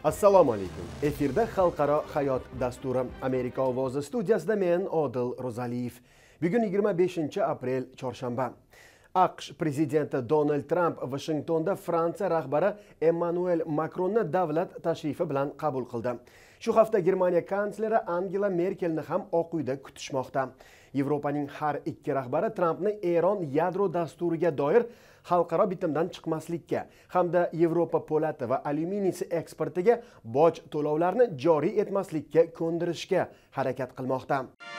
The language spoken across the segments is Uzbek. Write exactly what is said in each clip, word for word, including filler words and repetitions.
Assalomu alaykum. Efirda Xalqaro hayot dasturi. Amerika ovozi studiyasida men Odil Rozaliyev. Bugun yigirma beshinchi aprel chorshanba. AQSh prezidenti Donald Trump Washingtonda Fransiya rahbari Emmanuel Macronni davlat tashrifi bilan qabul qildi. Shu hafta Germaniya kansleri Angela Merkelni ham Oq uyda kutishmoqda. Yevropaning har ikki rahbari Trumpni Eron yadro dasturiga doir xalqaro bitimdan chiqmaslikka hamda Yevropa po'lati va alyuminiysi eksportiga boj to'lovlarini joriy etmaslikka ko'ndirishga harakat qilmoqda.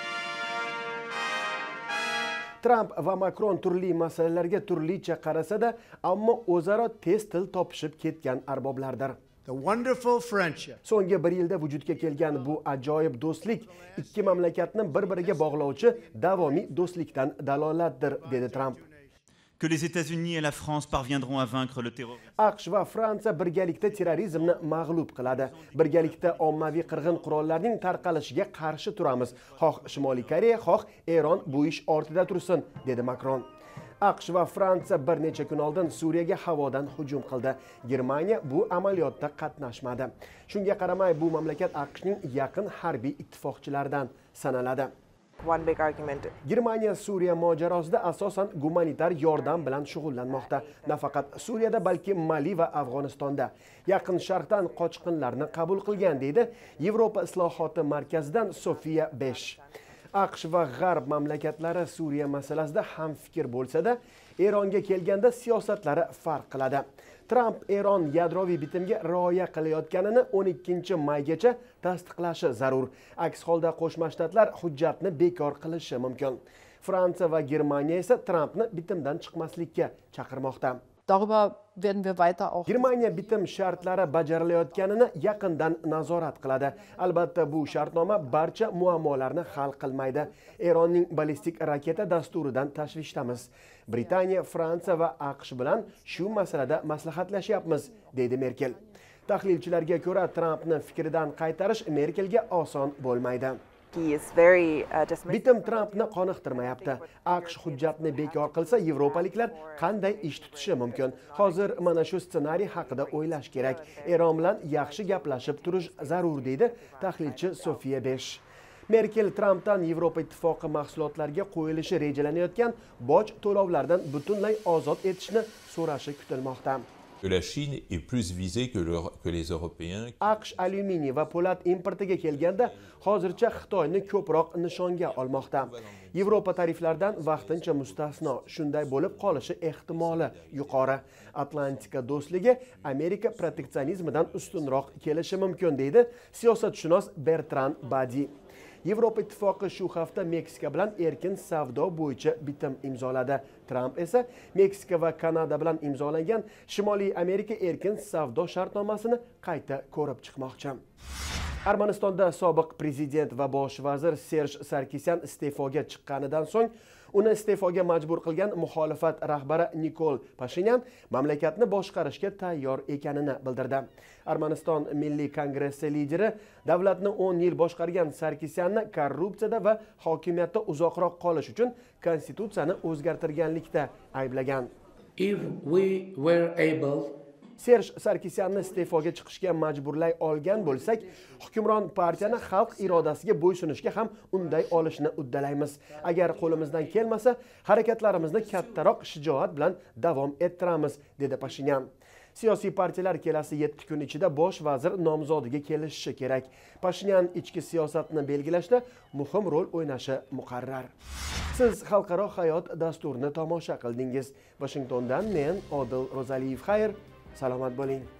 Trump va Macron turli masalalarga turlicha qarasa-da, ammo o'zaro tez til topishib ketgan arboblardir. So'nggi bir yilda vujudga kelgan bu ajoyib do'stlik ikki mamlakatni bir-biriga bog'lovchi davomiy do'stlikdan dalolatdir, dedi Trump. Que les États-Unis et la France parviendront à vaincre le terrorisme. AQSh va Fransiya birgalikda terrorizmni mag'lub qiladi. Birgalikda ommaviy qirg'in qurollarning tarqalishiga qarshi turamiz. Xoh Shimoliy Koreya, xoh Eron bu ish ortida tursin, dedi Macron. AQSh va Fransiya bir necha kun oldin Suriyaga havodan hujum qildi. Germaniya bu amaliyotda qatnashmadi. Shunga qaramay, bu mamlakat AQShning yaqin harbiy ittifoqchilaridan sanaladi. One big argument. Germaniya Suriya mojarosida asosan gumanitar yordam bilan shug'ullanmoqda. Nafaqat Suriyada, balki Mali va Afg'onistonda yaqin sharqdan qochqinlarni qabul qilgan, deydi Yevropa islohoti markazidan Sofiya besh. AQSh va G'arb mamlakatlari Suriya masalasida ham fikr bo'lsa-da, Eronga kelganda siyosatlari farq qiladi. Trump Eron yadroviy bitimga rioya qilayotganini o'n ikkinchi maygacha tasdiqlashi zarur. Aks holda Qo'shma Shtatlar hujjatni bekor qilishi mumkin. Fransiya va Germaniya esa Trumpni bitimdan chiqmaslikka chaqirmoqda. Darüber werden wir weiter auch. Germaniya bitim shartlari bajarilayotganini yaqindan nazorat qiladi. Albatta, bu shartnoma barcha muammolarni hal qilmaydi. Eronning ballistik raketa dasturidan tashvishdamiz. Britaniya, Fransiya va AQSh bilan shu masalada maslahatlashyapmiz, deydi Merkel. Tahlilchilarga ko'ra, Trumpni fikridan qaytarish Merkelga oson bo'lmaydi. Bitim Trumpni qoniqtirmayapti. AQSh hujjatni bekor qilsa, yevropaliklar qanday ish tutishi mumkin? Hozir mana shu ssenariy haqida o'ylash kerak. Eron bilan yaxshi gaplashib turish zarur, deydi tahlilchi Sofiya besh. Merkel Trumpdan Yevropa ittifoqi mahsulotlariga qo'yilishi rejalanayotgan boj to'lovlaridan butunlay ozod etishni so'rashi kutilmoqda. Que la Chine est plus visée que, le, que les Européens. AQSh alyuminiy va po'lat importiga kelganda hozircha Xitoyni ko'proq nishonga olmoqda. Yevropa tariflardan vaqtincha mustasno, shunday bo'lib qolishi ehtimoli yuqori. Atlantika do'stligi Amerika proteksionizmidan ustunroq kelishi mumkin, deydi siyosatshunos Bertrand Badi. Yevropa ittifoqi shu hafta Meksika bilan erkin savdo bo'yicha bitim imzoladi. Trump esa Meksika va Kanada bilan imzolangan Shimoliy Amerika erkin savdo shartnomasini qayta ko'rib chiqmoqchi. Armanistonda sobiq prezident va bosh vazir Serj Sarkisyan iste'foga chiqqanidan so'ng uni iste'foga majbur qilgan muxolifat rahbari Nikol Pashinyan mamlakatni boshqarishga tayyor ekanini bildirdi. Armaniston Milliy kongressi lideri davlatni o'n yil boshqargan Sarkisyanni korrupsiyada va hokimiyatda uzoqroq qolish uchun konstitutsiyani o'zgartirganlikda ayblagan. If we were able Serj Sarkisyanni iste'foga chiqishga majburlay olgan bo'lsak, hukmron partiyani xalq irodasiga bo'ysunishga ham unday olishni uddalaymiz. Agar qo'limizdan kelmasa, harakatlarimizni kattaroq shijoat bilan davom ettiramiz, dedi Pashinyan. Siyosiy partiyalar kelasi yetti kun ichida bosh vazir nomzodiga kelishishi kerak. Pashinyan ichki siyosatni belgilashda muhim rol o'ynashi muqarrar. Siz Xalqaro hayot dasturini tomosha qildingiz. Washingtondan men Odil Rozaliyev. Xayr, salomat bo'ling.